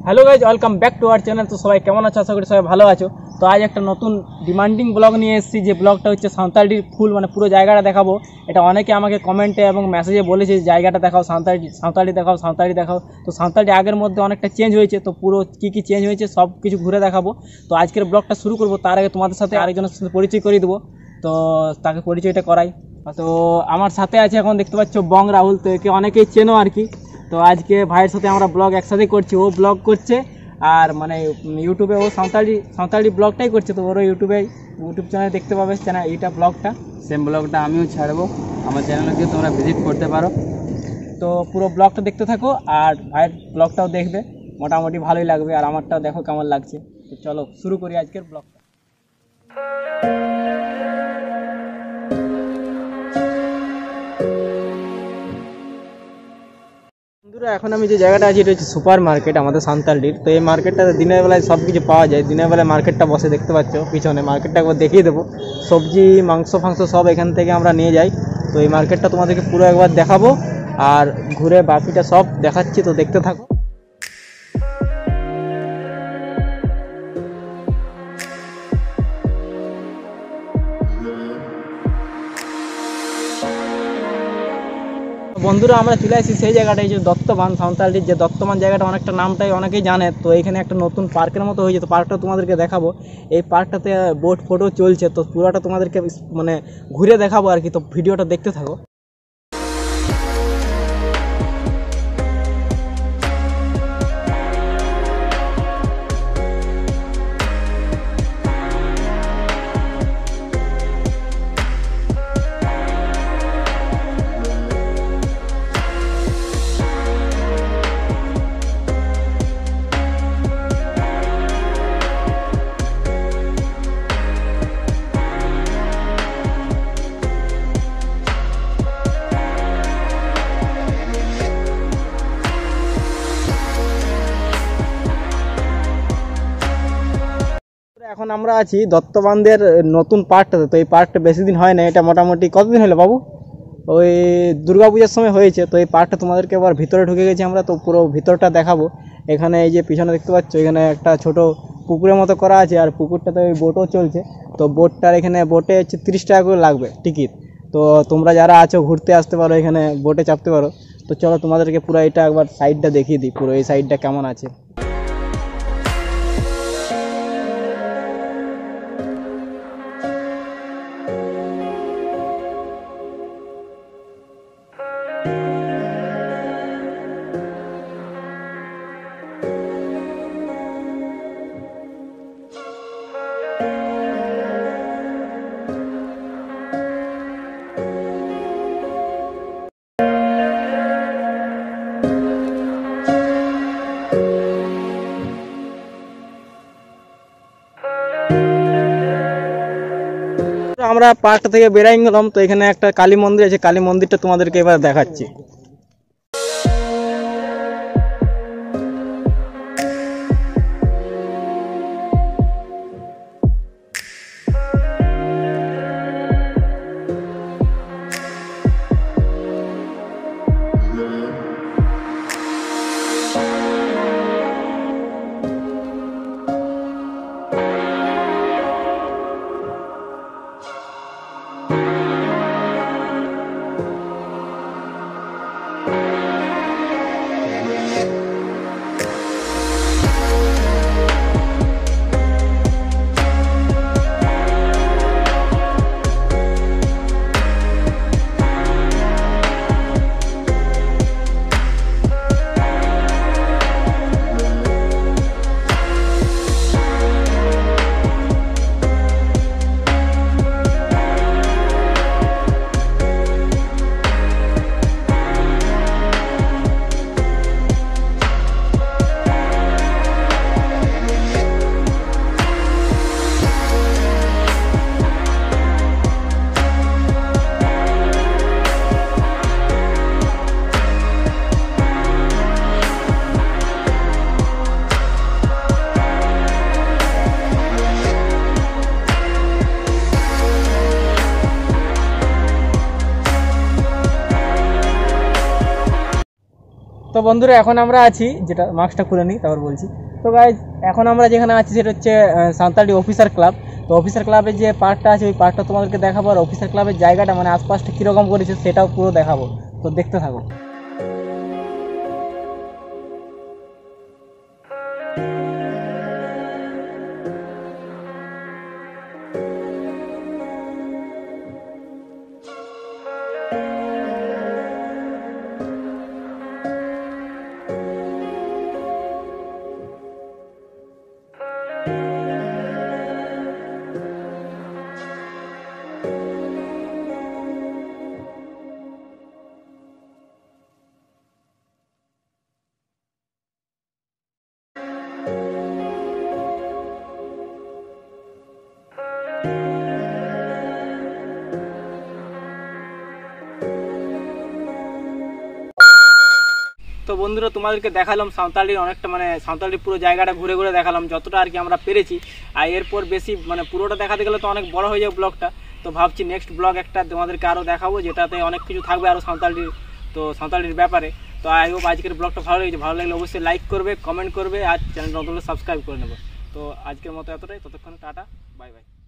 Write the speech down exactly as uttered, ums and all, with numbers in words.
Hello guys, welcome back to our channel. তো সবাই কেমন আছো? আশা করি সবাই ভালো আছো। তো আজ একটা নতুন ডিমান্ডিং ব্লগ নিয়ে এসেছি, যে ব্লগটা হচ্ছে সাঁওতালডির ফুল মানে পুরো জায়গাটা দেখাবো। এটা অনেকে আমাকে কমেন্টে এবং মেসেজে বলেছে জায়গাটা দেখাও, সাঁওতালডি সাঁওতালডি দেখাও, সাঁওতালডি দেখাও। তো সাঁওতালডি আগের মধ্যে অনেকটা চেঞ্জ হয়েছে, তো পুরো কী কী চেঞ্জ হয়েছে সব কিছু ঘুরে দেখাবো। তো আজকের ব্লগটা শুরু করবো, তার আগে তোমাদের সাথে আরেকজনের সাথে পরিচয় করিয়ে দেবো। তো তাকে পরিচয়টা করাই। তো আমার সাথে আছে, এখন দেখতে পাচ্ছ, বং রাহুল। তো একে অনেকেই চেনো আর কি। তো আজকে ভাইয়ের সাথে আমরা ব্লগ একসাথে করছি, ও ব্লগ করছে আর মানে ইউটিউবে ও সাঁওতালি সাঁওতালি ব্লগটাই করছে। তো ওরও ইউটিউবে ইউটিউব চ্যানেলে দেখতে পাবে চ্যানেল এইটা ব্লগটা, সেম ব্লগটা আমিও ছাড়বো। আমার চ্যানেলে গিয়ে তোমরা ভিজিট করতে পারো। তো পুরো ব্লগটা দেখতে থাকো আর ভাইয়ের ব্লগটাও দেখবে, মোটামুটি ভালোই লাগবে। আর আমারটাও দেখো কেমন লাগছে। তো চলো শুরু করি আজকের ব্লগটা। বন্ধুরা, এখন আমি যে জায়গাটা আছি এটা হচ্ছে সুপার মার্কেট আমাদের সাঁওতালডির। তো এই মার্কেটটা দিনের বেলায় সব কিছু পাওয়া যায়। দিনের বেলায় মার্কেটটা বসে, দেখতে পাচ্ছ পিছনে। মার্কেটটা একবার দেখিয়ে দেবো। সবজি, মাংস ফাংস সব এখান থেকে আমরা নিয়ে যাই। তো এই মার্কেটটা তোমাদেরকে পুরো একবার দেখাবো আর ঘুরে বাকিটা সব দেখাচ্ছি, তো দেখতে থাকো। বন্ধুরা, আমরা চলে আসি সেই জায়গাটাই, যে দত্তবান সাঁওতালডির যে দত্তবান জায়গাটা, অনেকটা নামটাই অনেকেই জানে। তো এখানে একটা নতুন পার্কের মতো হয়েছে, তো পার্কটা তোমাদেরকে দেখাবো। এই পার্কটাতে বোট ফটো চলছে, তো পুরোটা তোমাদেরকে মানে ঘুরে দেখাবো আর কি। তো ভিডিওটা দেখতে থাকো। এখন আমরা আছি দত্তবান্ধের নতুন পার্কটাতে। তো এই পার্কটা বেশি দিন হয় না, এটা মোটামুটি কতদিন হলো বাবু? ওই দুর্গা পূজার সময় হয়েছে। তো এই পার্কটা তোমাদেরকে আবার ভিতরে ঢুকে গেছি আমরা, তো পুরো ভিতরটা দেখাবো। এখানে এই যে পিছনে দেখতে পাচ্ছ, এখানে একটা ছোট পুকুরের মতো করা আছে, আর পুকুরটাতে ওই বোটও চলছে। তো বোটটার এখানে বোটে হচ্ছে তিরিশ টাকা করে লাগবে টিকিট। তো তোমরা যারা আছো ঘুরতে আসতে পারো, এখানে বোটে চাপতে পারো। তো চলো তোমাদেরকে পুরো এটা একবার সাইডটা দেখিয়ে দিই, পুরো এই সাইডটা কেমন আছে। আমরা পার্কটা থেকে বেরাই গেলাম। তো এখানে একটা কালী মন্দির আছে, কালী মন্দিরটা তোমাদেরকে এবার দেখাচ্ছি। বন্ধুরা এখন আমরা আছি, যেটা মাস্কটা খুলে নিই তারপর বলছি। তো গাইজ এখন আমরা যেখানে আছি সেটা হচ্ছে সাঁওতালডি অফিসার ক্লাব। তো অফিসার ক্লাবের যে পার্কটা আছে ওই পার্কটা তোমাদেরকে দেখাবো, আর অফিসার ক্লাবের জায়গাটা মানে আশপাশটা কীরকম করেছে সেটাও পুরো দেখাবো। তো দেখতে থাকো। তো বন্ধুরা তোমাদেরকে দেখালাম সাঁওতালডির অনেকটা মানে সাঁওতালডির পুরো জায়গাটা ঘুরে ঘুরে দেখালাম যতটা আর কি আমরা পেরেছি। আর এরপর বেশি মানে পুরোটা দেখাতে গেলে তো অনেক বড় হয়ে যাবে ব্লগটা। তো ভাবছি নেক্সট ব্লগ একটা তোমাদেরকে আরও দেখাবো, যেটাতে অনেক কিছু থাকবে আরও সাঁওতালডির, তো সাঁওতালডির ব্যাপারে। তো আই হোপ আজকের ব্লগটা ভালো লেগেছে, ভালো লাগলে অবশ্যই লাইক করবে, কমেন্ট করবে, আর চ্যানেলটা নতুন সাবস্ক্রাইব করে নেবে। তো আজকের মতো এতটাই, ততক্ষণ টাটা, বাই বাই।